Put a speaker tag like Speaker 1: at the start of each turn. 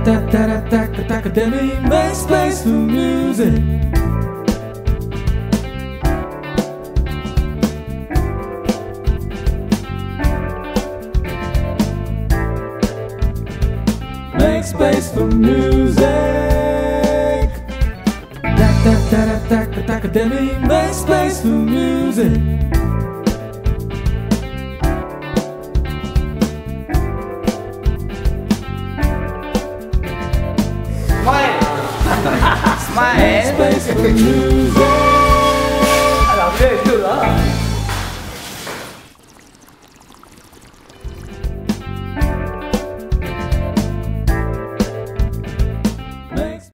Speaker 1: Taaqademy, make space for music. Make space for music. Taaqademy, make space for music.
Speaker 2: Smile.
Speaker 1: Make space for music.
Speaker 2: Làm ghê chưa đó.